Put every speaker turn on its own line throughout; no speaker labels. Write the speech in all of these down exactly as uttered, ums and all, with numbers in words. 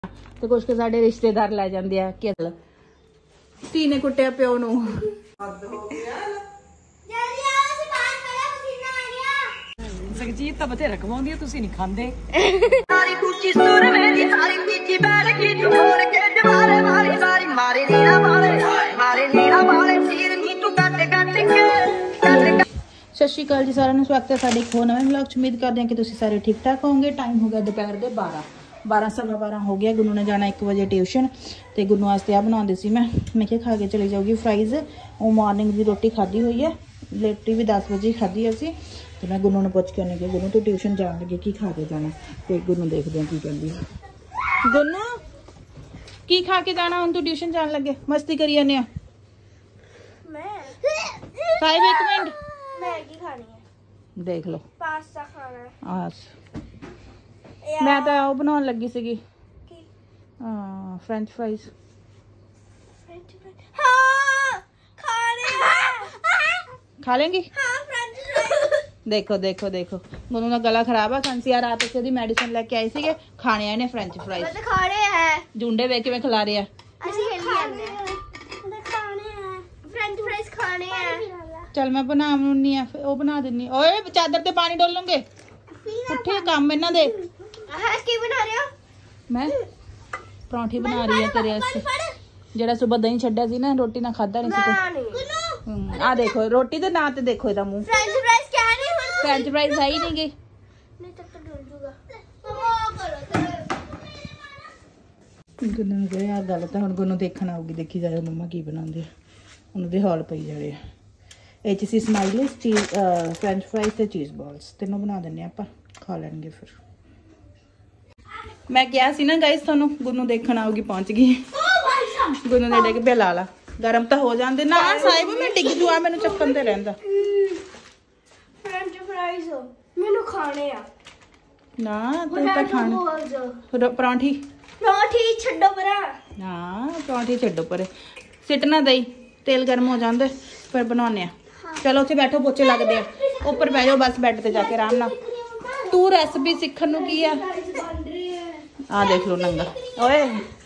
ਤੇ ਕੁਝ ਕੇ ਸਾਡੇ ਰਿਸ਼ਤੇਦਾਰ ਲੈ ਜਾਂਦੇ ਆ ਕਿ ਧੀ ਨੇ ਕੁੱਟਿਆ ਪਿਓ ਨੂੰ।
ਜਗਜੀਤ ਤਾਂ ਬਥੇਰਾ ਕਮਾਉਂਦੀ ਆ, ਤੁਸੀਂ ਨਹੀਂ ਖਾਂਦੇ।
ਸਾਰੀ ਕੁੱਚੀ ਸੁਰ ਮੇਰੀ ਸਾਰੀ ਪੀਚੀ ਬੈਠ ਕੇ ਛੋੜ ਕੇ ਜਵਾਰੇ ਮਾਰੀ ਸਾਰੀ ਮਾਰੇ ਨੀਰਾ ਵਾਲੇ ਮਾਰੇ ਨੀਰਾ ਵਾਲੇ ਸੀਰ ਨੀ ਤੂੰ ਕੱਟ ਕੱਟ ਕੇ।
ਸਤਿ ਸ਼੍ਰੀ ਅਕਾਲ ਜੀ ਸਾਰਿਆਂ ਨੂੰ, ਸਵਾਗਤ ਹੈ ਸਾਡੇ ਇੱਕ ਹੋਰ ਨਵੇਂ ਵਲੌਗ 'ਚ। ਉਮੀਦ ਕਰਦੇ ਹਾਂ ਕਿ ਤੁਸੀਂ ਸਾਰੇ ਠੀਕ ਠਾਕ ਹੋਵੋਗੇ। ਟਾਈਮ ਹੋ ਗਿਆ ਦੁਪਹਿਰ ਦੇ ਬਾਰਾਂ ਬਾਰਾਂ ਸਵਾ ਬਾਰਾਂ ਹੋ ਗਿਆ। ਗੁੰਨੂ ਨੇ ਜਾਣਾ ਇੱਕ ਵਜੇ ਟਿਊਸ਼ਨ, ਤੇ ਗੁੰਨੂ ਵਾਸਤੇ ਆ ਬਣਾਉਂਦੀ ਸੀ ਮੈਂ ਮੈਂ ਕਿਹਾ ਖਾ ਕੇ ਚਲੀ ਜਾਊਗੀ ਫਰਾਈਜ਼। ਉਹ ਮਾਰਨਿੰਗ ਦੀ ਰੋਟੀ ਖਾਧੀ ਹੋਈ ਹੈ, ਰੋਟੀ ਵੀ ਦਸ ਵਜੇ ਖਾਧੀ ਅਸੀਂ। ਤੇ ਮੈਂ ਗੁੰਨੂ ਨੂੰ ਪੁੱਛ ਕੇ ਆਉਂਦੀ ਕਿ ਗੁੰਨੂ ਤੂੰ ਟਿਊਸ਼ਨ ਜਾਣ ਲੱਗੇ ਕੀ ਖਾ ਕੇ ਜਾਣਾ, ਤੇ ਗੁੰਨੂ ਦੇਖਦੇ ਹਾਂ ਕੀ ਕਹਿੰਦੀ ਹੈ। ਗੁੰਨੂ ਕੀ ਖਾ ਕੇ ਜਾਣਾ ਹੁਣ ਤੂੰ ਟਿਊਸ਼ਨ ਜਾਣ ਲੱਗੇ? ਮਸਤੀ ਕਰੀ ਜਾਂਦੇ ਆ। ਸਾਹਿਬ ਇੱਕ ਮਿੰਟ,
मैगी खानी है,
देख लो
पास्ता खाना है।
आज मैं तो वो बनाने लगी सी फ्रेंच फ्राइज।
हाँ, खाने हैं।
खा लेंगी?
हाँ, फ्रेंच फ्राइज।
देखो देखो देखो गुनू का गला खराब है, खांसी आ रात से मेडिसिन लेके आई सी। खाने आए ने फ्रेंच फ्राइज।
मैं तो खा रहे हैं।
जुंडे वे किवें खिला रहे हैं?
ऐसे खेल रहे हैं। खाने हैं फ्रेंच फ्राइज, खाने हैं।
चल मैं बनाऊंगी, वो बना देनी। ओए चादर ते पानी डोलूंगे, उठे काम इन्हां दे।
हाँ, की बना रहे हो?
मैं परांठी बना रही है तेरे वास्ते, जेड़ा सुबह दही छड्डा सी ना, रोटी ना खादा नहीं सी। आ देखो रोटी दे ना ते देखो इहदा मुंह।
फ्रेंच फ्राइज क्या नहीं हुआ?
फ्रेंच फ्राइज है ही नहीं गई।
नहीं तब तो डूब जूगा। वो करो
गुनू ने कहा यार गलत है, हुण गुनू देखण आऊगी, देखी जाए मम्मा की बनाउंदे आ। उन्हां दे हॉल पई जावे आ। ਇਹ 'ਚ ਸੀ ਸਮਾਈਲੀਸ ਚੀਜ਼ ਫ੍ਰੈਂਚ ਫਰਾਈਜ਼ ਤੇ ਚੀਜ਼ ਬਾਲਸ, ਤਿੰਨੋਂ ਬਣਾ ਦਿੰਨੇ ਆਪਾਂ, ਖਾ ਲੈਣਗੇ ਫਿਰ। ਮੈਂ ਕਿਹਾ ਸੀ ਨਾ ਗਾਇਸ ਤੁਹਾਨੂੰ ਗੁੰਨੂ ਦੇਖਣ ਆਉਗੀ, ਪਹੁੰਚ ਗਈ। ਗੁੰਨੂ ਨੇ ਡਿੱਗ ਪਿਆ, ਲਾ ਲਾ ਗਰਮ ਤਾਂ ਹੋ ਜਾਂਦੇ ਨਾ ਸਾਹਿਬ, ਮੈਂ ਡਿੱਗ ਜੂ ਆ, ਮੈਨੂੰ ਚੱਕਣ ਤੇ ਰਹਿੰਦਾ।
फ्रेंच फ्राइज मैंने खाने आ
ਨਾ ਤੂੰ ਤਾਂ ਖਾਣ ਪਰੌਂਠੀ
पराठे छड्डो परा।
ਨਾ ਪਰੌਂਠੀ ਛੱਡੋ ਪਰੇ, ਸਿੱਟ ਨਾ ਦਈ, ਤੇਲ ਗਰਮ ਹੋ ਜਾਂਦਾ ਫਿਰ ਬਣਾਉਣੇ ਆ। ਚਲੋ ਉੱਥੇ ਬੈਠੋ, ਪੋਚੇ ਲੱਗਦੇ ਆ, ਉੱਪਰ ਬਹਿ ਜਾਓ ਬਸ ਬੈੱਡ ਤੇ ਜਾ ਕੇ ਆਰਾਮ ਨਾਲ। ਤੂੰ ਰੈਸਪੀ ਸਿੱਖਣ ਨੂੰ ਕੀ ਆ? ਆ ਦੇਖ ਲਓ ਨੰਗਾ ਓਏ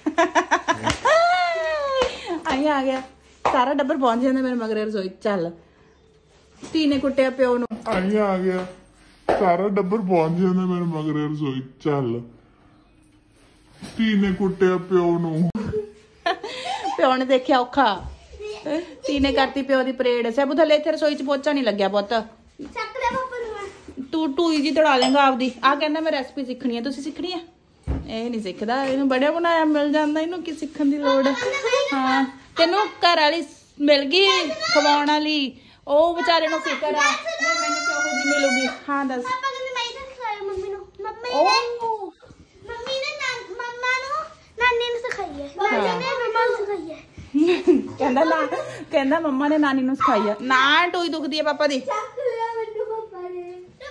ਆਈ ਆ ਗਿਆ ਸਾਰਾ ਡੱਬਰ ਪਹੁੰਚ ਜਾਂਦਾ ਮੇਰੇ ਮਗਰ ਰਸੋਈ। ਚੱਲ ਧੀ ਨੇ ਕੁੱਟਿਆ ਪਿਓ ਨੂੰ।
ਆਈ ਆ ਗਿਆ ਸਾਰਾ ਡੱਬਰ ਪਹੁੰਚ ਜਾਂਦਾ ਮੇਰੇ ਮਗਰ ਰਸੋਈ। ਚੱਲ ਧੀ ਨੇ ਕੁੱਟਿਆ ਪਿਓ ਨੂੰ।
ਪਿਓ ਨੇ ਦੇਖਿਆ ਔਖਾ, ਧੀ ਨੇ ਕਰਤੀ ਪਿਓ ਦੀ ਪਰੇਡ। ਸਭ ਥੱਲੇ ਇੱਥੇ ਰਸੋਈ ਚ ਪੋਚਾ ਨਹੀਂ ਲੱਗਿਆ ਪੁੱਤ,
ਚੱਕ ਲੈ ਪਾਪਾ ਨੂੰ।
ਤੂੰ ਟੂਈ ਜੀ ਤੜਾ ਲੇਗਾ ਆਪਦੀ। ਆ ਕਹਿੰਦਾ ਮੈਂ ਰੈਸਪੀ ਸਿੱਖਣੀ ਹੈ, ਤੁਸੀਂ ਸਿੱਖਣੀ ਹੈ? ਇਹ ਨਹੀਂ ਸਿੱਖਦਾ, ਇਹਨੂੰ ਬੜਿਆ ਬਣਾਇਆ ਮਿਲ ਜਾਂਦਾ, ਇਹਨੂੰ ਕੀ ਸਿੱਖਣ ਦੀ ਲੋੜ ਹੈ। ਹਾਂ ਤੈਨੂੰ ਘਰ ਵਾਲੀ ਮਿਲ ਗਈ ਖਵਾਉਣ ਵਾਲੀ, ਉਹ ਵਿਚਾਰੇ ਨੂੰ ਫਿਕਰ ਆ ਮੈਨੂੰ ਕਿਹੋ ਜਿਹੀ ਮਿਲੂਗੀ। ਹਾਂ ਦੱਸ।
ਪਾਪਾ ਕਹਿੰਦੇ ਮੈਂ ਤਾਂ ਸਿਖਾਇਆ ਮੰਮੀ ਨੂੰ। ਮੰਮੀ
ਉਹ
ਨੇ ਮੰਮੀ ਨੇ ਮੰਮਾ ਨੂੰ ਨਾਨੀ ਨੂੰ ਸਿਖਾਈ ਹੈ, ਨਾਨੀ ਨੇ ਮੰਮਾ ਨੂੰ ਸਿਖਾਈ ਹੈ।
ਕਹਿੰਦਾ ਨਾ, ਕਹਿੰਦਾ ਮੰਮਾ ਨੇ ਨਾਨੀ ਨੂੰ ਸਿਖਾਈ ਆ। ਨਾ ਟੂਈ ਦੁਖਦੀ ਹੈ ਪਾਪਾ ਦੀ।
ਚੱਕ ਲਿਆ ਮੈਨੂੰ ਪਾਪਾ ਨੇ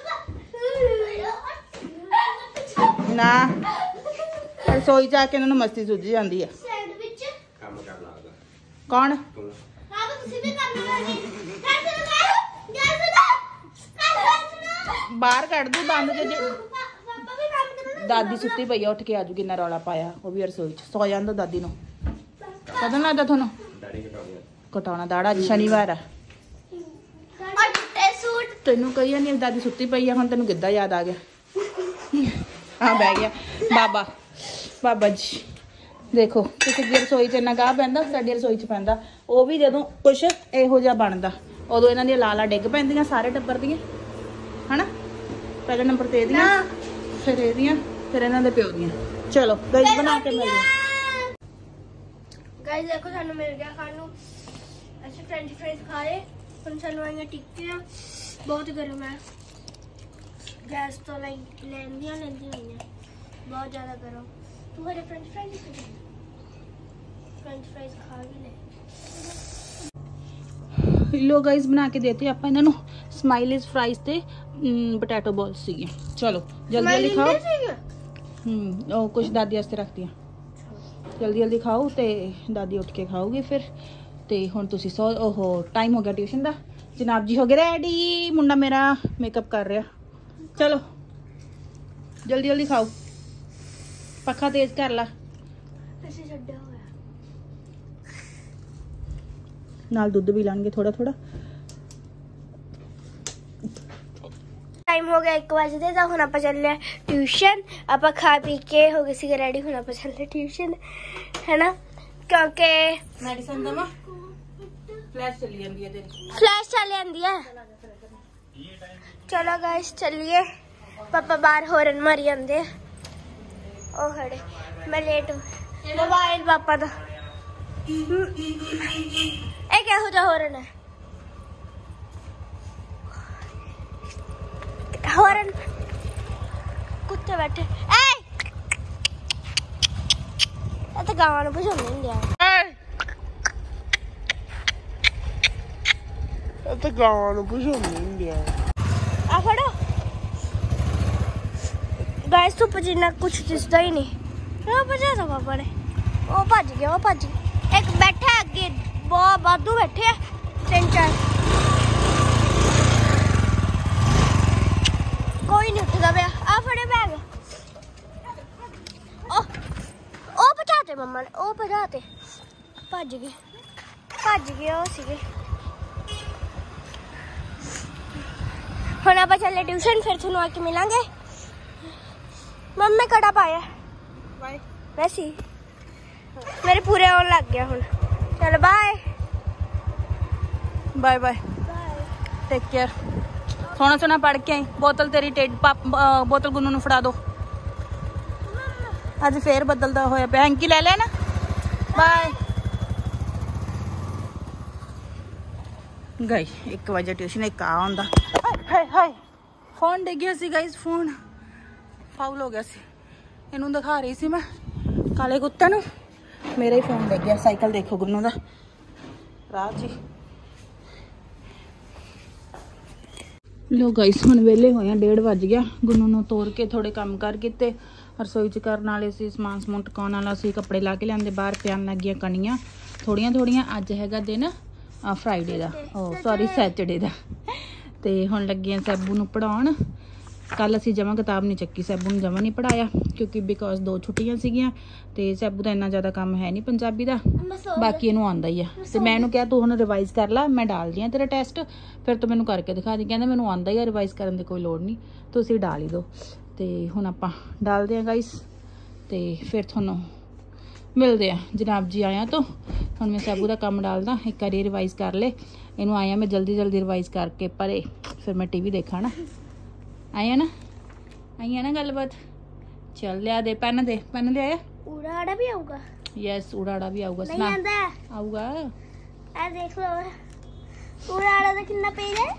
ਨਾ ਰਸੋਈ ਜਾ ਕੇ ਇਹਨਾਂ ਨੂੰ ਮਸਤੀ ਸੁੱਝ ਜਾਂਦੀ ਆ।
ਸੈਂਡਵਿਚ
ਕੰਮ ਕਰ ਲੱਗਦਾ
ਕੌਣ?
ਪਾਪਾ ਤੁਸੀਂ ਵੀ ਕਰਨਾ ਹੈ। ਗੈਸ ਲਗਾ ਗੈਸ ਲਗਾ
ਬਾਹਰ ਕੱਢ ਦੂ ਬੰਦ ਜੇ ਜੇ-
ਪਾਪਾ ਵੀ ਕੰਮ ਕਰਨਾ।
ਦਾਦੀ ਸੁੱਤੀ ਪਈ ਆ, ਉੱਠ ਕੇ ਆਜੂ। ਕਿੰਨਾ ਰੌਲਾ ਪਾਇਆ, ਉਹ ਵੀ ਰਸੋਈ ਚ ਸੌ ਜਾਂਦਾ ਦਾਦੀ ਨੂੰ। ਪਤਾ ਨੀ ਲੱਗਦਾ ਤੁਹਾਨੂੰ?
ਦਾੜੀ ਕਟਾਉਣੀ
ਕਟਾਉਣਾ ਦਾੜਾ, ਅੱਜ ਸ਼ਨੀਵਾਰ ਆ।
ਔਰ ਟੇ ਸੂਟ
ਤੈਨੂੰ ਕਹੀ ਨਹੀਂ ਦਾਦੀ ਸੁੱਤੀ ਪਈ ਆ, ਹੁਣ ਤੈਨੂੰ ਕਿੱਦਾਂ ਯਾਦ ਆ ਗਿਆ? ਹਾਂ ਬਹਿ ਗਿਆ ਬਾਬਾ। ਬਾਬਾ ਜੀ ਦੇਖੋ ਕਿਸੇ ਦੀ ਰਸੋਈ ਚ ਇੰਨਾ ਗਾਹ ਪੈਂਦਾ, ਸਾਡੀ ਰਸੋਈ ਚ ਪੈਂਦਾ। ਉਹ ਵੀ ਜਦੋਂ ਕੁਛ ਇਹੋ ਜਿਹਾ ਬਣਦਾ, ਉਦੋਂ ਇਹਨਾਂ ਦੀਆਂ ਲਾਲਾ ਡਿੱਗ ਪੈਂਦੀਆਂ ਸਾਰੇ ਟੱਬਰ ਦੀਆਂ, ਹਨਾ। ਪਹਿਲੇ ਨੰਬਰ ਤੇ ਇਹਦੀਆਂ, ਫਿਰ ਇਹਦੀਆਂ, ਫਿਰ ਇਹਨਾਂ ਦੇ ਪਿਓ ਦੀਆਂ। ਚਲੋ ਗਾਇਸ ਬਣਾ ਕੇ ਮਿਲਦੇ ਹਾਂ।
गाइस देखो सानू मिल गया खानू, ऐसे फ्रेंच फ्राइज खाए। ਹੁਣ ਸਾਨੂੰ ਆਈਆਂ ਟਿੱਕੀਆਂ, ਬਹੁਤ ਗਰਮ ਹੈ। ਗੈਸ ਤੋਂ ਲੈ ਲੈਂਦੀਆਂ ਲੈਂਦੀਆਂ ਹੋਈਆਂ, ਬਹੁਤ ਜ਼ਿਆਦਾ ਗਰਮ। ਤੂੰ ਹਰੇ ਫ੍ਰੈਂਚ ਫ੍ਰਾਈਜ਼ ਖਾ, ਫ੍ਰੈਂਚ ਫ੍ਰਾਈਜ਼ ਖਾ ਵੀ ਲੈ।
ਲੋ ਗਾਇਸ ਬਣਾ ਕੇ ਦੇਤੇ ਆਪਾਂ ਇਹਨਾਂ ਨੂੰ ਸਮਾਈਲੀਜ਼ ਫਰਾਈਜ਼ ਤੇ ਪੋਟੈਟੋ ਬਾਲਸ ਸੀਗੇ। ਚਲੋ ਜਲਦੀ ਜਲਦੀ ਖਾਓ। ਹੂੰ ਉਹ ਕੁਝ ਦਾਦੀ ਵਾਸਤੇ ਰੱਖਦੀਆਂ, ਜਲਦੀ ਜਲਦੀ ਖਾਓ ਤੇ ਦਾਦੀ ਉੱਠ ਕੇ ਖਾਓਗੇ ਫਿਰ। ਤੇ ਹੁਣ ਤੁਸੀਂ ਸੋ ਉਹ ਟਾਈਮ ਹੋ ਗਿਆ ਟਿਊਸ਼ਨ ਦਾ। ਜਨਾਬ ਜੀ ਹੋ ਗਏ ਰੈਡੀ, ਮੁੰਡਾ ਮੇਰਾ ਮੇਕਅਪ ਕਰ ਰਿਹਾ। ਚਲੋ ਜਲਦੀ ਜਲਦੀ ਖਾਓ, ਪੱਖਾ ਤੇਜ਼ ਕਰ ਲਾ।
ਅਸੀਂ ਛੱਡਿਆ ਹੋਇਆ
ਨਾਲ ਦੁੱਧ ਵੀ ਲਾਣਗੇ ਥੋੜਾ ਥੋੜਾ।
टाइम हो गया एक बजे तो हम आप चल ट्यूशन। आप खा पी के हो गए सी रेडी, हम आप चल ट्यूशन है ना, क्योंकि
मेडिसिन दवा फ्लैश चली जाती है तेरी,
फ्लैश चल जाती है। चलो गाइस चलिए, पापा बाहर हॉर्न मारी जाते ओ खड़े, मैं लेट हूँ। मोबाइल पापा का ए क्या हो जा हॉर्न है, हॉर्न कुत्ते बैठे ए तो गाँव भजाने नहीं दिया
ਤੇ ਗਾਂ ਨੂੰ ਭਜਾਉਣ ਨਹੀਂ ਦਿਆ।
आ फड़ो गाइस, धुप जिन्ना कुछ दिसदा ही नहीं। वो भजा था पापा ने, वो भज गया, वो भज गया। एक बैठा है अगे, बहुत वाधू बैठे है तीन चार, कोई नहीं उठदा पिया। आ फड़े बैग, ओ ओ भजाते मम्मा ने, ओ भजाते भज गए, भज गए वो सीगे। हम आप चले ट्यूशन, फिर थोड़ा आके मिलेंगे। मम्मी कड़ा पाया वैसे ही मेरे पूरे आने लग गया हूँ। चलो bye
bye bye, take care. सोना सोना पढ़ के आई। बोतल तेरी टेड पाप बोतल गुन्नू नूं फड़ा दो। अज फेर बदलदा होया पिया। हैंकी ले लिया ना, बाय। गई एक बजे ट्यूशन, एक आ आंदा। हाय हाय फोन डिग गया सी गाइस, फोन फाउल हो गया सी। इनू दिखा रही सी मैं काले कुत्ते नूं, मेरा ही फोन डिग गया। साइकिल देखो गुन्नू दा, राज जी। लो गाइस हुण वेले होए, डेढ़ वज गया। गुन्नू नूं तोड़ के थोड़े काम कर कीते, रसोई च करन वाले सी, समान समून टकाउण वाला सी, कपड़े ला के लिआंदे बाहर, प्यान लग गया कणियां थोड़ियां थोड़ियां। अज हैगा दिन फ्राइडे दा, ओ सॉरी सैटरडे दा। ते हुण लगे सैबू नूं पढ़ाउण। कल असीं जमा किताब नहीं चक्की, सैबू नूं जमा नहीं पढ़ाया क्योंकि बिकॉज दो छुट्टियां सीगियां ते सैबू दा इन्ना ज़्यादा काम है नहीं पंजाबी दा, बाकी इहनूं आंदा ही आ। ते मैं इहनूं कहा तू हुण रिवाइज कर ला, मैं डाल दियां तेरा टेस्ट, फिर तू मैनूं करके दिखा दी। कहंदा मैनूं आंदा ही आ, रिवाइज करन दी कोई लोड़ नहीं, तुसीं डाल ही दो। ते हुण आपां डालदे आ गाइस, ते फिर तुहानूं मिलते हैं जनाब जी आया। तो हम मैं सैबू का काम डालदा, एक बार रिवाइज कर ले। इनू आया मैं जल्दी जल्दी रिवाइज करके परे, फिर मैं टीवी देखा ना। आया ना, आई है ना गलबात। चल लिया दे पेन, दे पेन ले आया।
उड़ा आड़ा भी आऊगा? यस
उड़ा आड़ा भी आऊगा।
नहीं आंदा
आऊगा।
आ देख लो उड़ा आड़ा दा कितना पेज है,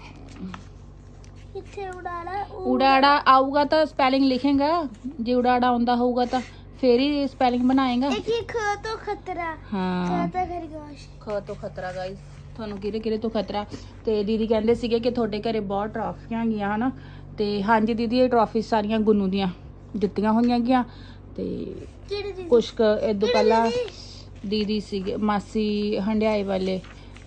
किथे उड़ा आड़ा।
उड़ा आड़ा आऊगा तो स्पेलिंग लिखेगा, जे उड़ा आड़ा आंदा होगा तो फिर ही स्पेलिंग बनाएगा।
एक ही ख तो खतरा,
हाँ
ख तो खरगोश,
ख तो खतरा गाइस, ਤੁਹਾਨੂੰ ਕਿਹੜੇ ਕਿਹੜੇ ਤੋਂ ਖਤਰਾ। ਤੇ ਦੀਦੀ ਕਹਿੰਦੇ ਸੀਗੇ ਕਿ ਤੁਹਾਡੇ ਘਰੇ ਬਹੁਤ ਟਰਾਫੀਆਂ ਹੈਗੀਆਂ ਹਨਾ। ਤੇ ਹਾਂਜੀ ਦੀਦੀ, ਇਹ ਟਰਾਫੀ ਸਾਰੀਆਂ ਗੁੰਨੂ ਦੀਆਂ ਦਿੱਤੀਆਂ ਹੋਈਆਂ ਹੈਗੀਆਂ। ਤੇ ਕੁਛ ਕੁ ਇਦੋਂ ਪਹਿਲਾਂ ਦੀਦੀ ਸੀਗੇ, ਮਾਸੀ ਹੰਡਿਆਏ ਵਾਲੇ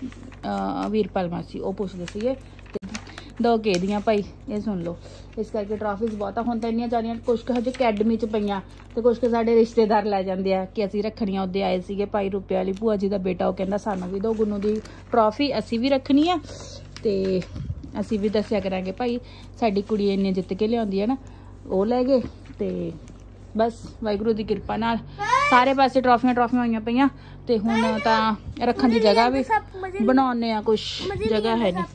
ਵੀਰਪਾਲ ਮਾਸੀ, ਉਹ ਪੁੱਛਦੇ ਸੀਗੇ ਦੋ ਕੇ ਦੀਆਂ ਭਾਈ, ਇਹ ਸੁਣ ਲਓ। ਇਸ ਕਰਕੇ ਟਰਾਫੀਜ਼ ਬਹੁਤ ਹੁਣ ਤਾਂ ਇੰਨੀਆਂ ਜ਼ਿਆਦੀਆਂ, ਕੁਛ ਕੁ ਹਜੇ ਅਕੈਡਮੀ 'ਚ ਪਈਆਂ ਤੇ ਕੁਛ ਕੁ ਸਾਡੇ ਰਿਸ਼ਤੇਦਾਰ ਲੈ ਜਾਂਦੇ ਆ ਕਿ ਅਸੀਂ ਰੱਖਣੀਆਂ। ਉਹਦੇ ਆਏ ਸੀਗੇ ਭਾਈ ਰੁਪਏ ਵਾਲੀ ਭੂਆ ਜੀ ਦਾ ਬੇਟਾ, ਉਹ ਕਹਿੰਦਾ ਸਾਨੂੰ ਵੀ ਦਿਓ ਗੁੰਨੂ ਦੀ ਟਰਾਫੀ, ਅਸੀਂ ਵੀ ਰੱਖਣੀ ਆ ਤੇ ਅਸੀਂ ਵੀ ਦੱਸਿਆ ਕਰਾਂਗੇ ਭਾਈ ਸਾਡੀ ਕੁੜੀ ਇੰਨੇ ਜਿੱਤ ਕੇ ਲਿਆਉਂਦੀ ਹੈ ਨਾ। ਉਹ ਲੈ ਗਏ ਤੇ ਬਸ ਵਾਹਿਗੁਰੂ ਦੀ ਕਿਰਪਾ ਨਾਲ ਸਾਰੇ ਪਾਸੇ ਟਰਾਫੀਆਂ ਟਰਾਫੀਆਂ ਹੋਈਆਂ ਪਈਆਂ। ਤੇ ਹੁਣ ਤਾਂ ਰੱਖਣ ਦੀ ਜਗ੍ਹਾ ਵੀ ਬਣਾਉਣੇ ਆ, ਕੁਛ ਜਗ੍ਹਾ ਹੈ ਨਹੀਂ।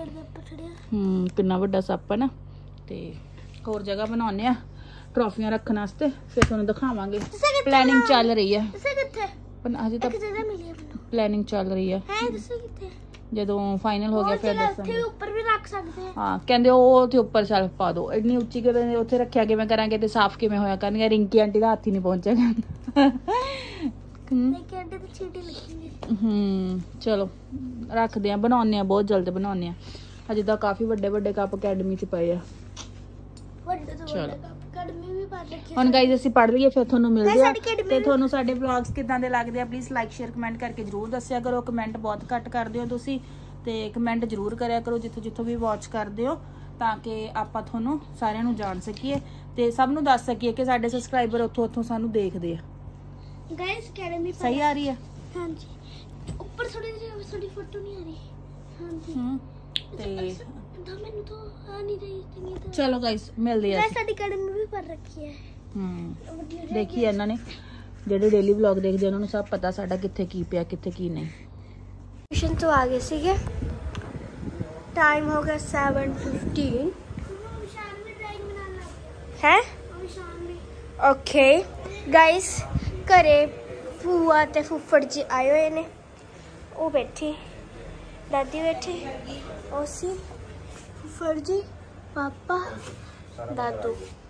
ਹੂੰ ਕਿੰਨਾ ਵੱਡਾ ਸੱਪ ਹੈ ਨਾ, ਤੇ ਹੋਰ ਜਗ੍ਹਾ ਬਣਾਉਣੇ ਆ ਟਰਾਫੀਆਂ ਰੱਖਣ ਵਾਸਤੇ, ਫਿਰ ਤੁਹਾਨੂੰ ਦਿਖਾਵਾਂਗੇ। ਪਲੈਨਿੰਗ ਚੱਲ ਰਹੀ ਹੈ, ਹਜੇ ਤਾਂ ਪਲੈਨਿੰਗ ਚੱਲ ਰਹੀ ਹੈ। ਜਦੋਂ ਫਾਈਨਲ ਹੋ ਗਿਆ ਫਿਰ ਦੱਸਾਂਗੇ।
ਉੱਪਰ ਵੀ ਰੱਖ ਸਕਦੇ ਹਾਂ।
ਹਾਂ ਕਹਿੰਦੇ ਉਹ ਉੱਥੇ ਉੱਪਰ ਸ਼ੈਲਫ ਪਾ ਦੋ, ਇੰਨੀ ਉੱਚੀ ਕਿਵੇਂ ਉੱਥੇ ਰੱਖਿਆ ਕਿਵੇਂ ਕਰਾਂਗੇ ਤੇ ਸਾਫ਼ ਕਿਵੇਂ ਹੋਇਆ ਕਰਨਗੇ। ਰਿੰਕੀ ਆਂਟੀ ਦਾ ਹੱਥ ਹੀ ਨਹੀਂ ਪਹੁੰਚੇਗਾ। ਹੂੰ ਚਲੋ ਰੱਖਦੇ ਆ, ਬਣਾਉਂਦੇ ਆ, ਬਹੁਤ ਜਲਦ ਬਣਾਉਂਦੇ ਆ। ਹਜੇ ਤਾਂ ਕਾਫੀ ਵੱਡੇ ਵੱਡੇ ਕੱਪ ਅਕੈਡਮੀ 'ਚ ਪਏ ਆ। ਚਲੋ ਹੁਣ ਗਾਈਜ਼ ਅਸੀਂ ਪੜ੍ਹ ਲਈਏ, ਫਿਰ ਤੁਹਾਨੂੰ ਮਿਲਦੇ ਆ। ਤੇ ਤੁਹਾਨੂੰ ਸਾਡੇ ਵਲੌਗਸ ਕਿੱਦਾਂ ਦੇ ਲੱਗਦੇ ਆ ਪਲੀਜ਼ ਲਾਈਕ ਸ਼ੇਅਰ ਕਮੈਂਟ ਕਰਕੇ ਜ਼ਰੂਰ ਦੱਸਿਆ ਕਰੋ। ਕਮੈਂਟ ਬਹੁਤ ਘੱਟ ਕਰਦੇ ਹੋ ਤੁਸੀਂ, ਤੇ ਕਮੈਂਟ ਜ਼ਰੂਰ ਕਰਿਆ ਕਰੋ ਜਿੱਥੋਂ ਜਿੱਥੋਂ ਵੀ ਵਾਚ ਕਰਦੇ ਹੋ, ਤਾਂ ਕਿ ਆਪਾਂ ਤੁਹਾਨੂੰ ਸਾਰਿਆਂ ਨੂੰ ਜਾਣ ਸਕੀਏ ਤੇ ਸਭ ਨੂੰ ਦੱਸ ਸਕੀਏ ਕਿ ਸਾਡੇ ਸਬਸਕ੍ਰਾਈਬਰ ਉੱਥੋਂ ਉੱਥੋਂ ਸਾਨੂੰ ਦੇਖਦੇ ਆ।
गाइस अकेडमी
सही आ रही है?
हाँ जी ऊपर थोड़ी थोड़ी फोटो नहीं आ रही। हाँ जी
ਹੂੰ ਤੇ
तो मैंने तो आ नहीं रही इतनी तो
ਚਲੋ ਗਾਇਸ ਮਿਲਦੇ ਆ
गाइस साडी अकेडमी भी पर रखी है।
ਹੂੰ ਦੇਖੀ ਇਹਨਾਂ ਨੇ ਜਿਹੜੇ ਡੇਲੀ ਵਲੌਗ ਦੇਖਦੇ ਉਹਨਾਂ ਨੂੰ ਸਭ ਪਤਾ ਸਾਡਾ ਕਿੱਥੇ ਕੀ ਪਿਆ ਕਿੱਥੇ ਕੀ ਨਹੀਂ।
ट्यूशन तो आ गए सीगे टाइम हो गया सेवन फिफ्टीन है ओके गाइस घरे भूआ ते फुफड़ जी आए हुए ने वो बैठी दादी बैठी ओसी फुफड़ जी पापा दादू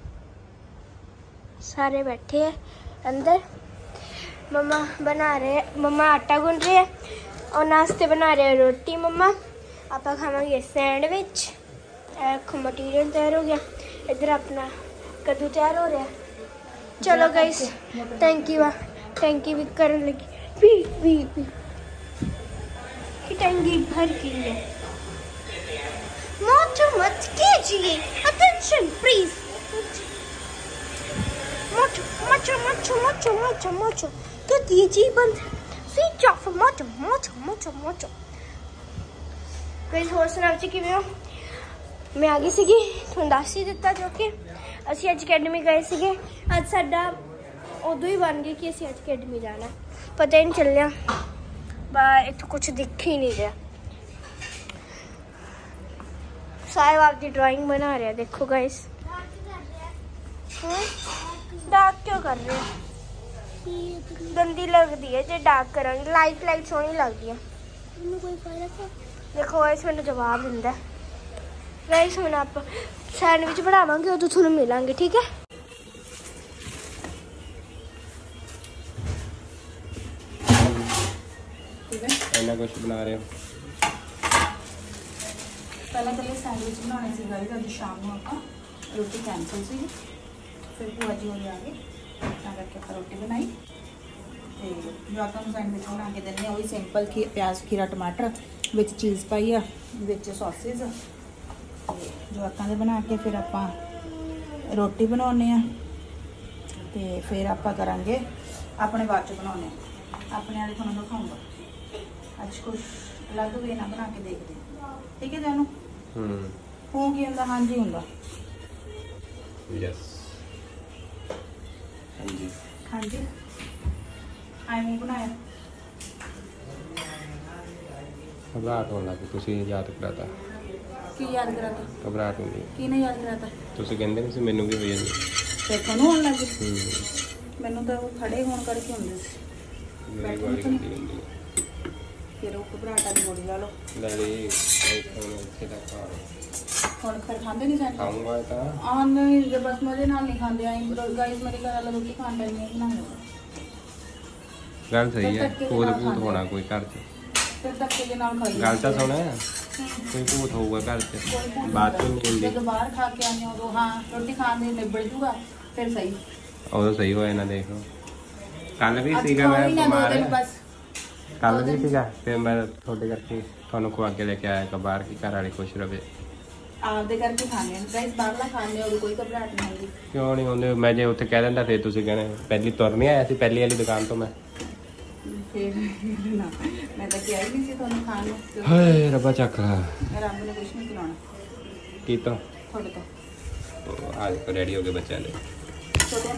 सारे बैठे हैं अंदर। मम्मा बना रहे मम्मा आटा गूंद रहे हैं और नाश्ते बना रहे हैं रोटी मम्मा। आप खावे सैंडविच। मटीरियल तैयार हो गया इधर अपना कद्दू तैयार हो रहा है। चलो गाइस टैंकी वा टैंकी भी करने लगी पी पी पी की टैंकी भर की है। मौत मत कीजिए अटेंशन प्लीज। मोचो मोचो मोचो मोचो मोचो मोचो तो दीजिए बंद स्विच ऑफ मोचो मोचो मोचो मोचो। गाइस होर सुनाओ जी किवें हो? मैं आ गई सीगी तुहानूं दस ही दित्ता जो कि ਅਸੀਂ ਅੱਜ ਅਕੈਡਮੀ ਗਏ ਸੀਗੇ। ਅੱਜ ਸਾਡਾ ਉਦੋਂ ਹੀ ਬਣ ਗਿਆ ਕਿ ਅਸੀਂ ਅੱਜ ਅਕੈਡਮੀ ਜਾਣਾ ਪਤਾ ਹੀ ਨਹੀਂ ਚੱਲਿਆ ਬਾ ਇੱਥੋਂ ਕੁਝ ਦਿਖ ਹੀ ਨਹੀਂ ਰਿਹਾ। ਸਾਹਿਬ ਆਪਦੀ ਡਰਾਇੰਗ ਬਣਾ ਰਿਹਾ ਦੇਖੋ ਗਾਇਸ। डार्क क्यों कर रहे हैं? गंदी लगती है जो डार्क करेंगे लाइट लाइट सोहनी लगती है। देखो गाइस मैंने जवाब दिंदा गाइस हम आप सैंडविच बनावांगे उदों तुहानूं मिलांगे ठीक है।
इन्ना कुछ बना रहे हो
पहला पहले सैंडविच बनाने से गाइस अज शाम को आपां रोटी कैंसिल सी फिर भूआ जी होने आ गए ਤਾਂ ਕਰਕੇ ਆਪਾਂ ਰੋਟੀ ਬਣਾਈ ਤੇ ਜਵਾਕਾਂ ਨੂੰ ਸੈਂਡਵਿਚ ਬਣਾ ਕੇ ਦਿੰਦੇ ਆ ਉਹੀ ਸਿੰਪਲ ਖੀ ਪਿਆਜ਼ ਖੀਰਾ ਟਮਾਟਰ ਵਿੱਚ ਚੀਜ਼ ਪਾਈ ਆ ਵਿੱਚ ਸੌਸੇਜ ਤੇ ਜਵਾਕਾਂ ਦੇ ਬਣਾ ਕੇ ਫਿਰ ਆਪਾਂ ਰੋਟੀ ਬਣਾਉਣੇ ਆ ਤੇ ਫਿਰ ਆਪਾਂ ਕਰਾਂਗੇ ਆਪਣੇ ਬਾਅਦ ਚ ਬਣਾਉਣੇ ਆਪਣੇ ਵਾਲੇ ਤੁਹਾਨੂੰ ਦਿਖਾਉਂਗਾ ਅੱਜ ਕੁਝ ਅਲੱਗ ਵੇ ਨਾ ਬਣਾ ਕੇ ਦੇਖਦੇ ਠੀਕ ਹੈ ਜਾਨੂ ਹੂੰ ਹੋ ਕੀ ਹੁੰਦਾ ਹਾਂਜੀ ਹੁੰਦਾ
यस हाँ जी
हाँ जी आई मूँह बनाया
घबराहट होने लगी तुसी याद कराता
की याद कराता
घबराहट होंदी
की नहीं याद कराता
तुसी कहंदे नहीं सी मैनू भी होई जांदी
ते ਤੁਹਾਨੂੰ ਹੋਣ ਲੱਗ ਗਈ ਮੈਨੂੰ ਤਾਂ ਉਹ ਖੜੇ ਹੋਣ ਕਰਕੇ ਹੁੰਦੇ ਸੀ
मेरी बड़ी गंदी होंदी
ਫਿਰ ਉਹ ਘਬਰਾਹਟ ਦੀ ਗੋਲੀ ਲਾ ਲਓ
लड़ी इत्थे इत्थे तक आ
ਹੁਣ ਫਿਰ ਖਾਂਦੇ ਨਹੀਂ ਜਾਂਦੇ
खाऊंगा तो
ਆ ਨਹੀਂ ਜੇ ਬਸ ਮਜ਼ੇ ਨਾਲ ਨਹੀਂ ਖਾਂਦੇ ਆਈ ਗਾਈਸ ਮੇਰੇ ਘਰ ਵਾਲਾ ਰੋਟੀ ਖਾਣ ਟਾਈਮ ਨਹੀਂ ਬਣਾਉਂਦਾ
गल सही है भूत भूत होना कोई घर च
ਫਿਰ ਧੱਕੇ ਦੇ ਨਾਲ ਖਾਈ
गल तो सुन कोई भूत होगा घर च बात तो नहीं
ਜਦੋਂ ਬਾਹਰ ਖਾ ਕੇ ਆਉਂਦੇ ਉਦੋਂ ਹਾਂ ਰੋਟੀ ਖਾਣ ਦੇ ਨਿਬੜ ਜੂਗਾ ਫਿਰ ਸਹੀ
उदो सही होया ना देख लो कल भी
ਅੱਜ
सीगा मैं
ਖਾਓ ਹੀ ਨਾ ਦੋ
बीमार
ਦਿਨ ਬਸ
कल भी सीगा फिर मैं थोड़े करके थानू खुआ के लेके आया कि बाहर की घर वाले खुश रहे
ਆਪਦੇ ਕਰਕੇ ਖਾਣੇ ਗਾਈਸ ਬਾਹਰਲਾ ਖਾਣੇ ਉਦੋਂ ਕੋਈ ਘਬਰਾਹਟ ਨਹੀਂ ਹੁੰਦੀ
क्यों नहीं होंगे मैं जो उत्थे कह दिंदा फिर तुसीं कहना पहली तुर नहीं आया सी पहली वाली दुकान तो मैं
ਫਿਰ ਨਾ ਮੈਂ ਤਾਂ ਕਿਹਾ ਹੀ ਨਹੀਂ ਸੀ ਤੁਹਾਨੂੰ ਖਾਣ ਨੂੰ
हाय रब्बा चक्का
ਰੱਬ ਨੇ ਕੁਝ ਨਹੀਂ ਖਿਲਾਉਣਾ
की तो
ਤੁਹਾਡੇ ਤੋਂ
आज तो रेडी हो गए बच्चे ने
ਛੋਟੀਆਂ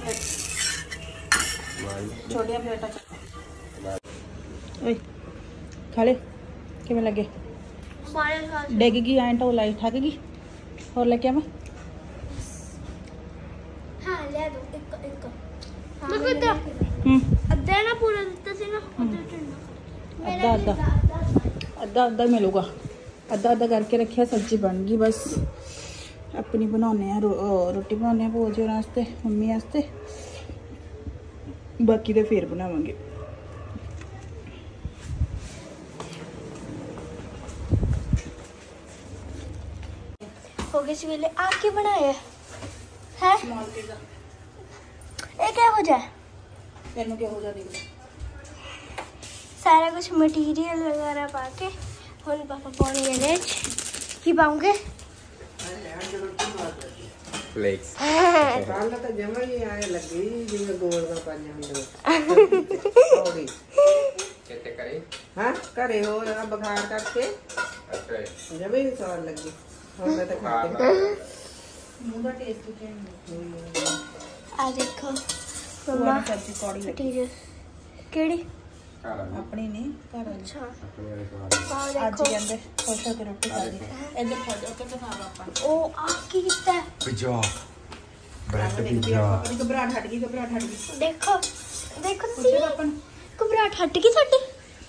ਪਲੇਟ ਛੋਟੀਆਂ ਪਲੇਟਾਂ ਚ ਓਏ ਖਾ ਲੈ ਕਿਵੇਂ ਲੱਗੇ ਡਿੱਗ ਗਈ ਐਂ ਢੋ ਲਾਈ ਠੱਗ ਗਈ ਹੋਰ ਲੈ ਕੇ ਆਵਾਂ
हाँ ले दो एक एक मैं खुद
ਹੂੰ
अद्धा ना पूरा दिता सी ना उधर चढ़ना
ਅੱਧਾ ਅੱਧਾ ਅੱਧਾ ਅੱਧਾ ਮਿਲੂਗਾ ਅੱਧਾ ਅੱਧਾ ਕਰਕੇ ਰੱਖਿਆ ਸਬਜ਼ੀ ਬਣ ਗਈ ਬਸ ਆਪਣੀ ਬਣਾਉਣੇ ਆ ਰੋਟੀ ਬਣਾਉਣੇ ਆ ਭੂਆ ਜੀ ਹੋਰਾਂ ਵਾਸਤੇ ਮੰਮੀ ਵਾਸਤੇ ਬਾਕੀ ਦੇ ਫੇਰ ਬਣਾਵਾਂਗੇ
हो गए सवेले आके बनाया है
ਸਮਾਲ ਪੀਜ਼ਾ
ये क्या हो जाए
ਤੈਨੂੰ ਕਿਹੋ ਜਿਹਾ ਦਿਖਦਾ
सारा कुछ मटेरियल वगैरह पाके हम पापा पानी लेने की पाऊंगे
फ्लेक्स
ਕੱਲ ਤਾਂ ਜਮਾ ਹੀ ਆਏ ਲੱਗੀ ਜਿਵੇਂ ਗੋਲੀਆਂ ਪਾਈਆਂ ਹੁੰਦੀਆਂ ਥੋੜੀ
ਕਿਤੇ ਕਰੇ
ਹਾਂ ਘਰੇ ਹੋ ਰਿਹਾ ਬੁਖਾਰ ਕਰਕੇ
ਅੱਛਾ
ਜਮਾ ਹੀ ਸਵਾਦ ਲੱਗੀ ਹੁਣ ਮੈਂ ਤਾਂ ਖਾਤੇ
ਮੂੰਹ ਦਾ ਟੇਸਟ ਚੇਂਜ
ਆ ਦੇਖੋ ਮੰਮਾ
ਸਬਜ਼ੀ ਕੌੜੀ
ਮਟੀਰੀਅਲ ਕਿਹੜੀ
ਆਪਣੀ ਨਹੀਂ ਘਰ ਵਾਲੀ
ਅੱਛਾ
ਆਪਣੇ
ਆ
ਅੱਜ
ਦੇਖੋ
ਹੀ ਕਹਿੰਦੇ ਖੁਸ਼ ਹੋ ਕੇ ਰੋਟੀ ਖਾ ਲਈ ਇੱਧਰ ਖਾ ਜਾ ਉੱਧਰ ਦਿਖਾ ਆਪਾਂ
ਉਹ ਆ ਕੀ ਕੀਤਾ ਹੈ?
ਪਿਜ਼ਾ ਬ੍ਰੈਡ
ਦੇਖਦੀ
ਪਿਜ਼ਾ
ਆਪਾਂ ਕਦੀ ਘਬਰਾਹਟ ਹਟ ਗਈ ਘਬਰਾਹਟ ਹਟ ਗਈ
ਦੇਖੋ ਦੇਖੋ
ਪੁੱਛੇ
ਤੁਸੀਂ
ਆਪਾਂ ਨੂੰ
ਘਬਰਾਹਟ ਹਟ ਗਈ ਤੁਹਾਡੀ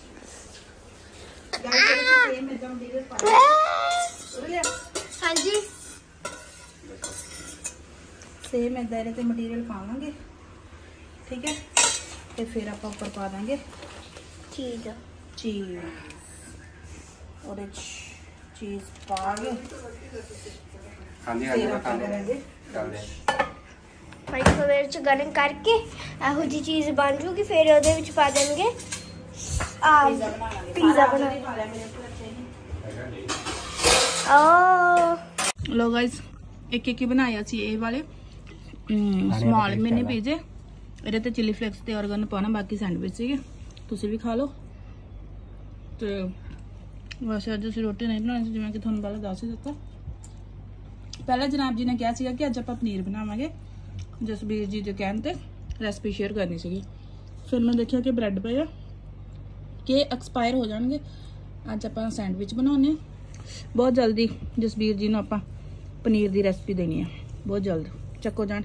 ਗਾਇਸ ਸੇਮ ਇਦਾਂ ਮਟੀਰੀਅਲ ਪਾ ਲਿਆ
ਹਾਂਜੀ
ਸੇਮ ਇਦਾਂ ਇਹਦੇ ਤੇ ਮਟੀਰੀਅਲ ਪਾਵਾਂਗੇ ਠੀਕ ਹੈ ਤੇ ਫਿਰ ਆਪਾਂ ਉੱਪਰ ਪਾ ਦਾਂਗੇ
ਠੀਕ ਆ
ਚੀਜ਼ ਉਹਦੇ ਚ ਚੀਜ਼ ਪਾ ਕੇ
ਹਾਂਜੀ
ਫਿਰ
ਹਾਂਜੀ
ਆਪਾਂ
ਖਾਂਦੇ
ਕਰਾਂਗੇ
ਚੱਲਦੇ
ਮਾਈਕ੍ਰੋਵੇਵ ਚ ਗਰਮ ਕਰਕੇ ਇਹੋ ਜੀ ਚੀਜ਼ ਬਣ ਜੂਗੀ ਫਿਰ ਉਹਦੇ ਵਿੱਚ ਪਾ ਦੇਣਗੇ ਆ ਪੀਜ਼ਾ ਬਣਾ ਓ
ਲੋ ਗਾਇਸ ਇੱਕ ਇੱਕ ਹੀ ਬਣਾਇਆ ਸੀ ਇਹ ਵਾਲੇ ਸਮਾਲ ਮਿਨੀ ਪੀਜ਼ੇ ਇਹਦੇ ਤੇ ਚਿਲੀ ਫਲੇਕਸ ਤੇ ਔਰਗਨ ਪਾਣਾ ਬਾਕੀ ਸੈਂਡਵਿਚ ਸੀਗੇ ਤੁਸੀਂ ਵੀ ਖਾ ਲਓ ਤੇ ਵੈਸੇ ਅੱਜ ਅਸੀਂ ਰੋਟੀ ਨਹੀਂ ਬਣਾਈ ਸੀ ਜਿਵੇਂ ਕਿ ਤੁਹਾਨੂੰ ਪਹਿਲਾਂ ਦੱਸ ਹੀ ਦਿੱਤਾ ਪਹਿਲਾਂ ਜਨਾਬ ਜੀ ਨੇ ਕਿਹਾ ਸੀਗਾ ਕਿ ਅੱਜ ਆਪਾਂ ਪਨੀਰ ਬਣਾਵਾਂਗੇ ਜਸਬੀਰ ਜੀ ਦੇ ਕਹਿਣ ਤੇ ਰੈਸਪੀ ਸ਼ੇਅਰ ਕਰਨੀ ਸੀਗੀ ਫਿਰ ਮੈਂ ਦੇਖਿਆ ਕਿ ਬ੍ਰੈਡ ਪਏ ਆ ਕਿ ਐਕਸਪਾਇਰ ਹੋ ਜਾਣਗੇ ਅੱਜ ਆਪਾਂ ਸੈਂਡਵਿਚ ਬਣਾਉਣੇ ਬਹੁਤ ਜਲਦੀ ਜਸਬੀਰ ਜੀ ਨੂੰ ਆਪਾਂ ਪਨੀਰ ਦੀ ਰੈਸਪੀ ਦੇਣੀ ਆ ਬਹੁਤ ਜਲਦ ਚੱਕੋ ਜਾਣ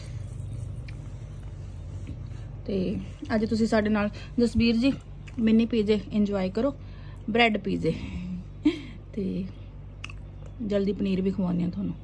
ਤੇ ਅੱਜ ਤੁਸੀਂ ਸਾਡੇ ਨਾਲ ਜਸਬੀਰ ਜੀ ਮਿੰਨੀ ਪੀਜ਼ੇ ਇੰਜੋਏ ਕਰੋ ਬ੍ਰੈਡ ਪੀਜ਼ੇ ਤੇ ਜਲਦੀ ਪਨੀਰ ਵੀ ਖਵਾਉਂਦੇ ਆ ਤੁਹਾਨੂੰ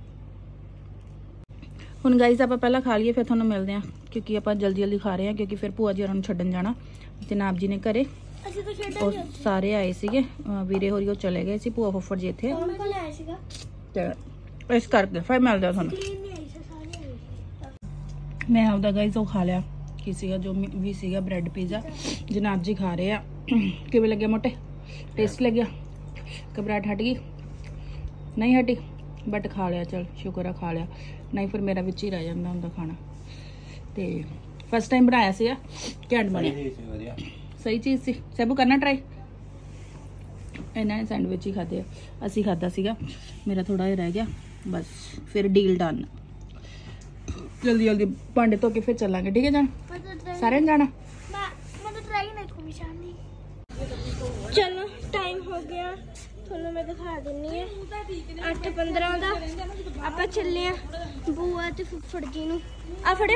ਹੁਣ ਗਾਈਸ ਆਪਾਂ ਪਹਿਲਾਂ ਖਾ ਲਈਏ ਫਿਰ ਤੁਹਾਨੂੰ ਮਿਲਦੇ ਆ ਕਿਉਂਕਿ ਆਪਾਂ ਜਲਦੀ ਜਲਦੀ ਖਾ ਰਹੇ ਆ ਕਿਉਂਕਿ ਫਿਰ ਭੂਆ ਜੀ ਉਹਨਾਂ ਨੂੰ ਛੱਡਣ ਜਾਣਾ ਜਨਾਬ ਜੀ ਨੇ ਘਰੇ
ਅਸੀਂ ਤਾਂ ਛੱਡਾਂਗੇ
ਉਹ ਸਾਰੇ ਆਏ ਸੀਗੇ ਵੀਰੇ ਹੋਰੀ ਉਹ ਚਲੇ ਗਏ ਸੀ ਭੂਆ ਫੁੱਫੜ ਜੀ ਇੱਥੇ
ਕੌਣ ਕੋਲ ਆਇਆ ਸੀਗਾ
ਤੇ ਇਸ ਕਰਕੇ ਫਿਰ ਮਿਲਦੇ ਆ ਤੁਹਾਨੂੰ
ਕਲੀਨ ਨਹੀਂ ਆਈ ਸੀ ਸਾਰੇ ਆਏ ਸੀ
ਮੈਂ ਆਪਦਾ ਗਾਈਸ ਉਹ ਖਾ ਲਿਆ ਕੀ ਸੀਗਾ ਜੋ ਵੀ ਸੀਗਾ ਬ੍ਰੈਡ ਪੀਜ਼ਾ ਜਨਾਬ ਜੀ ਖਾ ਰਹੇ ਆ ਕਿਵੇਂ ਲੱਗਿਆ ਮੋਟੇ ਟੇਸਟ ਲੱਗਿਆ ਘਬਰਾਹਟ ਹਟ ਗਈ ਨਹੀਂ ਹਟੀ ਬਟ ਖਾ ਲਿਆ ਚਲ ਸ਼ੁਕਰ ਆ ਖਾ ਲਿਆ ਨਹੀਂ ਫਿਰ ਮੇਰਾ ਵਿੱਚ ਹੀ ਰਹਿ ਜਾਂਦਾ ਹੁੰਦਾ ਖਾਣਾ ਤੇ ਫਸਟ ਟਾਈਮ ਬਣਾਇਆ ਸੀਗਾ ਘੈਂਟ ਬਣਿਆ
ਵਧੀਆ
ਸਹੀ ਚੀਜ਼ ਸੀ ਸਭੂ ਕਰਨਾ ਟਰਾਈ ਇਹਨਾਂ ਨੇ ਸੈਂਡਵਿਚ ਹੀ ਖਾਦੇ ਆ ਅਸੀਂ ਖਾਦਾ ਸੀਗਾ ਮੇਰਾ ਥੋੜਾ ਜਿਹਾ ਰਹਿ ਗਿਆ ਬਸ ਫਿਰ ਡੀਲ ਡਨ ਜਲਦੀ ਜਲਦੀ ਭਾਂਡੇ ਧੋ ਕੇ ਫਿਰ ਚੱਲਾਂਗੇ ਠੀਕ ਹੈ ਜਾਨ ਸਾਰਿਆਂ ਨੇ ਜਾਣਾ
ਮੈਂ ਮੈਂ ਤਾਂ ਟਰਾਈ ਨਹੀਂ ਕੋਈ ਨਿਸ਼ਾਨੀ ਚਲੋ ਟਾਈਮ ਹੋ ਗਿਆ ਤੁਹਾਨੂੰ ਮੈਂ ਦਿਖਾ ਦਿੰਨੀ ਆ ਅੱਠ ਪੰਦਰਾਂ ਦਾ ਆਪਾਂ ਚੱਲੇ ਆ ਬੂਆ ਤੇ ਫੁੱਫੜ ਜੀ ਨੂੰ ਆ ਫੜਿਓ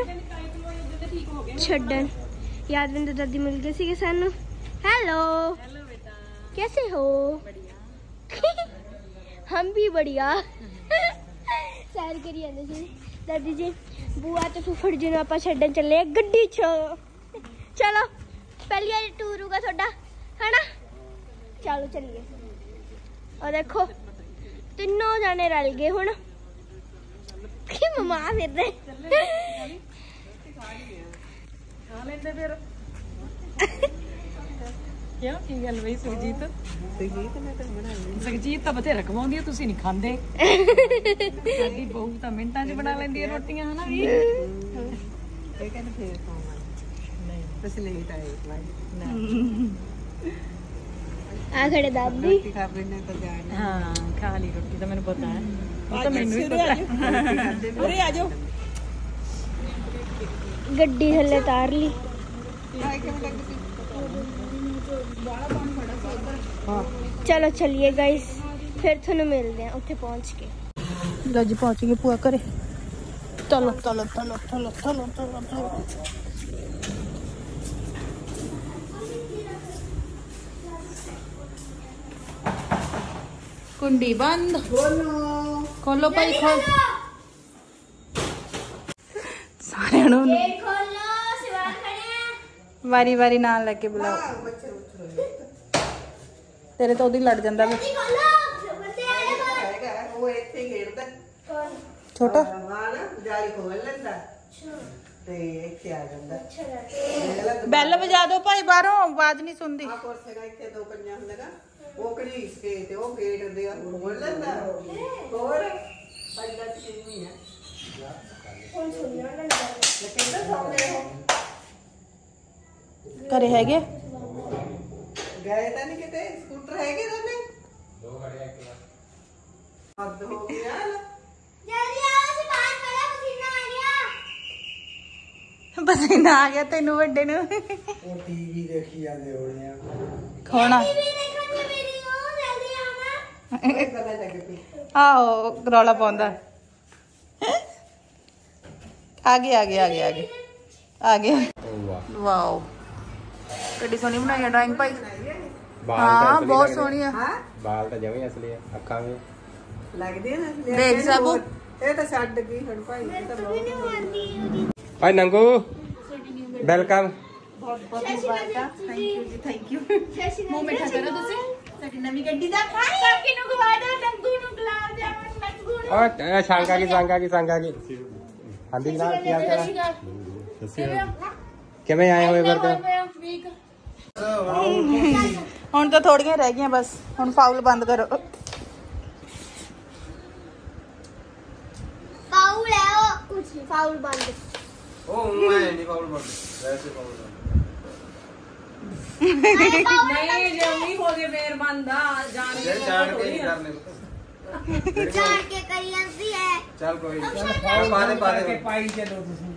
ਛੱਡਣ ਯਾਦਵਿੰਦਰ ਦਾਦੀ ਮਿਲ ਗਏ ਸੀਗੇ ਸਾਨੂੰ ਹੈਲੋ ਹੈਲੋ ਬੇਟਾ कैसे हो हम भी बढ़िया सैर करी जाते थे दादी जी बुआ तो फुफड़ जी ने ਆਪਾਂ ਛੱਡਣ ਚੱਲੇ ਗੱਡੀ 'ਚ ਚਲੋ ਪਹਿਲੀ ਵਾਰ ਟੂਰ ਹੋਗਾ ਤੁਹਾਡਾ ਹੈਨਾ ਚਲੋ ਚੱਲੀਏ ਉਹ ਦੇਖੋ ਤਿੰਨੋਂ ਜਾਣੇ ਰਲ ਗਏ ਹੁਣ ਕੀ ਮਮਾ ਫਿਰਦੇ
ਖਾ ਲੈਂਦੇ ਫਿਰ ਕਿਉਂ ਕੀ ਗੱਲ ਬਈ ਸੁਖਜੀਤ
ਸੁਖਜੀਤ ਨੇ ਤਾਂ ਬਣਾ ਲਈ
ਸੁਖਜੀਤ ਤਾਂ ਬਥੇਰਾ ਖਵਾਉਂਦੀ ਆ ਤੁਸੀਂ ਨਹੀਂ ਖਾਂਦੇ ਸਾਡੀ ਬਹੂ ਤਾਂ ਮਿੰਟਾਂ 'ਚ ਬਣਾ ਲੈਂਦੀ ਆ ਰੋਟੀਆਂ ਹਨਾ ਵੀ
ਇਹ ਕਹਿੰਦੇ ਫੇਰ ਖਾਵਾਂਗੇ ਨਹੀਂ ਤੁਸੀਂ ਲੇਟ ਆਏ ਭਾਈ
ਆ ਖੜੇ ਦਾਦੀ
ਰੋਟੀ ਖਾ ਲੈਣੇ ਤਾਂ ਜਾਣ
ਹਾਂ ਖਾ ਲਈ ਰੋਟੀ ਤਾਂ ਮੈਨੂੰ ਪਤਾ ਹੈ ਉਹ ਤਾਂ ਮੈਨੂੰ ਵੀ ਪਤਾ ਹੈ
ਉਰੇ ਆ ਜਾਓ
ਗੱਡੀ ਥੱਲੇ ਤਾਰ ਲਈ ਚਲੋ ਚਲਿਏ ਗਾइस ਫਿਰ ਤੁਹਾਨੂੰ ਮਿਲਦੇ ਆ ਉੱਥੇ ਪਹੁੰਚ ਕੇ
ਗੱਜ ਪਹੁੰਚ ਗਏ ਭੂਆ ਘਰੇ ਚਲੋ ਚਲੋ ਚਲੋ ਚਲੋ ਚਲੋ ਚਲੋ ਚਲੋ ਕੁੰਡੀ ਬੰਦ ਖੋਲੋ ਖੋਲੋ ਭਾਈ ਖੋਲ ਸਾਰਿਆਂ ਨੂੰ
ਇਹ ਖੋਲੋ ਸਿਵਾਨ ਖੜੇ
ਵਾਰੀ ਵਾਰੀ ਨਾਲ ਲੈ ਕੇ ਬੁਲਾਓ ਤੇਰੇ ਤੋਂ ਉਹਦੀ ਲੜ ਜਾਂਦਾ ਵਾ
ਖੋਲੋ ਬੰਦੇ ਆਏ ਬਾਹਰ
ਉਹ ਇੱਥੇ ਹੀ ਖੇਡਦਾ
ਛੋਟਾ
ਹਾਂ ਨਾ ਜਾਲੀ ਖੋਲ ਲੈਂਦਾ ਤੇ ਇੱਥੇ ਆ ਜਾਂਦਾ
ਬੈਲ ਵਜਾ ਦਿਓ ਭਾਈ ਬਾਹਰੋਂ ਆਵਾਜ਼ ਨਹੀਂ ਸੁਣਦੀ
ਆ ਕੋਰਸੇ ਦਾ ਇੱਥੇ ਦੋ ਪੰਜਾਂ ਹੁੰਦਾਗਾ ਉਹ ਘੜੀਸ ਕੇ ਤੇ ਉਹ ਗੇਟ ਦੇ ਖੋਲ ਲੈਂਦਾ ਹੋਰ ਪੰਡਾ ਚੀਜ਼ ਨਹੀਂ ਆ
ਘਰੇ ਹੈਗੇ
ਗਏ ਤਾਂ ਨਹੀਂ ਕਿਤੇ ਸਕੂਟਰ ਹੈਗੇ ਦੋਨੇ ਦੋ ਖੜੇ ਇੱਕ ਹੱਦ ਹੋ ਗਿਆ
ਜਲਦੀ ਆਓ ਅਸੀਂ ਬਾਹਰ ਖੜਾ ਪਸੀਨਾ ਆ ਗਿਆ
ਪਸੀਨਾ ਆ ਗਿਆ ਤੈਨੂੰ ਵੱਡੇ ਨੂੰ
ਉਹ ਟੀਵੀ ਦੇਖੀ ਜਾਂਦੇ ਹੋਣੇ ਆ
ਖਾਣਾ
ਟੀਵੀ ਦੇਖਣ ਦੀ ਮੇਰੀ ਉਹ ਜਲਦੀ ਆਉਣਾ
ਪਤਾ ਲੱਗ ਪਈ
ਆਹੋ ਰੌਲਾ ਪਾਉਂਦਾ ਆ ਗਏ ਆ ਗਏ ਆ ਗਏ ਆ ਗਏ ਆ ਗਏ
ਵਾਹ
ਵਾਓ ਕਿੱਡੀ ਸੋਹਣੀ ਬਣਾਈ ਹੈ ਡਰਾਇੰਗ ਭਾਈ
ਬਾਲ
ਹਾਂ
ਤਾਂ ਅਸਲੀ
ਬਹੁਤ
ਲੱਗਦੇ।
ਸੋਹਣੀ ਆ
ਹਾਂ
ਬਾਲ ਤਾਂ ਜਮੇ ਅਸਲੀ ਆ ਅੱਖਾਂ ਵੀ
ਲੱਗਦੀ ਹੈ ਨਾ
ਦੇਖ ਸਾਬੂ।
ਇਹ ਤਾਂ ਛੱਡ ਗਈ ਹੁਣ ਭਾਈ ਇਹ ਤਾਂ ਬਹੁਤ
ਭਾਈ ਨੰਗੂ ਵੈਲਕਮ
ਬਹੁਤ ਬਹੁਤ ਮੁਬਾਰਕਾਂ ਥੈਂਕ ਯੂ ਜੀ ਥੈਂਕ ਯੂ ਮੂੰਹ ਮਿੱਠਾ ਕਰੋ ਤੁਸੀਂ ਸਾਡੀ ਨਵੀਂ ਗੱਡੀ ਦਾ ਕਾਕੀ ਨੂੰ ਖਵਾ ਦਿਓ ਨੰਗੂ ਨੂੰ ਗੁਲਾਬ ਜਾਮਨ ਨੰਗੂ ਨੂੰ
ਓ ਸ਼ਾਂਗਾ ਕੀ ਸ਼ਾਂਗਾ ਕੀ ਸ਼ਾਂਗਾ ਕੀ ਹਾਂਜੀ ਜਨਾਬ ਕੀ ਹਾਲ ਚਾਲ ਹੈ ਕਿਵੇਂ ਆਏ ਹੋਏ ਵਰਤ
ਹੁਣ ਤਾਂ ਥੋੜੀਆਂ ਰਹਿ ਗਈਆਂ ਬਸ ਹੁਣ ਫਾਉਲ ਬੰਦ ਕਰੋ
ਫਾਉਲ ਹੈ ਉਹ ਕੁਝ ਫਾਉਲ ਬੰਦ
ਉਹ ਮੈਂ ਨਹੀਂ ਫਾਉਲ ਬੰਦ ਵੈਸੇ ਫਾਉਲ
ਨਹੀਂ ਜੇ ਉਮੀ ਹੋ ਜੇ ਫੇਰ ਬੰਦਾ ਜਾਣ ਕੇ
ਇਹ ਜਾਣ ਕੇ ਨਹੀਂ ਕਰਨੇ
ਜਾਣ ਕੇ ਕਰੀ ਜਾਂਦੀ ਹੈ
ਚੱਲ ਕੋਈ ਨਹੀਂ ਪਾ ਦੇ ਪਾ ਦੇ
ਪਾਈ ਚਲੋ ਤੁਸੀਂ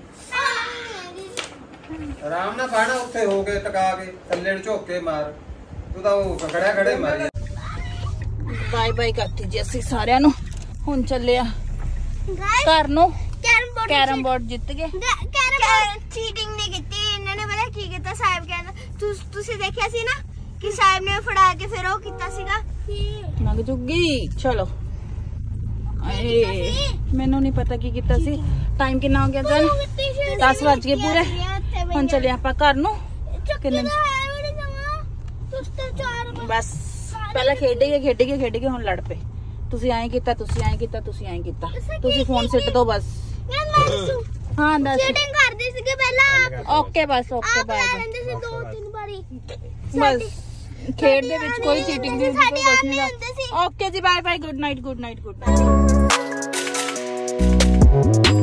ਆਰਾਮ ਨਾਲ ਪਾਣਾ ਉੱਥੇ ਹੋ ਕੇ ਟਕਾ ਕੇ ਥੱਲੇ ਨੂੰ ਝੋਕ ਕੇ ਮਾਰ ਤੂੰ ਤਾਂ ਉਹ ਖੜਿਆ ਖੜੇ ਮਾਰੀ
ਬਾਏ ਬਾਏ ਕਰਤੀ ਜੀ ਅਸੀਂ ਸਾਰਿਆਂ ਨੂੰ ਹੁਣ ਚੱਲੇ ਆ
ਗਾਇਸ
ਘਰ ਨੂੰ
ਕੈਰਮ ਬੋਰਡ
ਕੈਰਮ ਬੋਰਡ ਜਿੱਤ ਗਏ
ਕੈਰਮ ਚੀਟਿੰਗ ਨਹੀਂ ਕੀਤੀ ਇਹਨਾਂ ਨੇ ਪਤਾ ਕੀ ਕੀਤਾ ਸਾਹਿਬ ਕਹਿੰਦਾ ਤੁਸ- ਤੁਸੀਂ ਦੇਖਿਆ ਸੀ ਨਾ ਕਿ ਸਾਹਿਬ ਨੇ ਫੜਾ ਕੇ ਫਿਰ ਉਹ ਕੀਤਾ ਸੀਗਾ
ਲੰਘ ਜੂਗੀ ਚਲੋ ਆਏ ਮੈਨੂੰ ਨਹੀਂ ਪਤਾ ਕੀ ਕੀਤਾ ਸੀ ਟਾਈਮ ਕਿੰਨਾ ਹੋ ਗਿਆ ਚੱਲ ਦਸ ਵੱਜ ਗਏ ਪੂਰੇ ਹੁਣ ਚੱਲੇ ਆਪਾਂ ਘਰ ਨੂੰ ਕਿੰਨੇ ਬਸ ਪਹਿਲਾਂ ਖੇਡੇ ਗਏ ਖੇਡੇ ਗਏ ਖੇਡੇ ਗਏ ਹੁਣ ਲੜ ਪਏ ਤੁਸੀਂ ਐਂ ਕੀਤਾ ਤੁਸੀਂ ਐਂ ਕੀਤਾ ਤੁਸੀਂ ਐਂ ਕੀਤਾ ਤੁਸੀਂ ਫੋਨ ਸਿੱਟ ਦੋ ਬਸ ਹਾਂ ਦੱਸ
ਚੀਟਿੰਗ ਕਰਦੇ ਸੀਗੇ ਪਹਿਲਾਂ
ਓਕੇ ਬਸ ਓਕੇ
ਆਪ
ਬਾਏ
ਲੈ ਲੈਂਦੇ ਸੀ ਦੋ ਤਿੰਨ ਵਾਰੀ
ਬਸ ਖੇਡ ਦੇ ਵਿੱਚ ਕੋਈ ਚੀਟਿੰਗ ਨਹੀਂ
ਸਾਡੇ
ਕੋਈ ਕੁਝ
ਆਪ
ਨਹੀਂ
ਲੈ ਲੈਂਦੇ ਸੀ
ਓਕੇ ਜੀ bye bye good night good night good night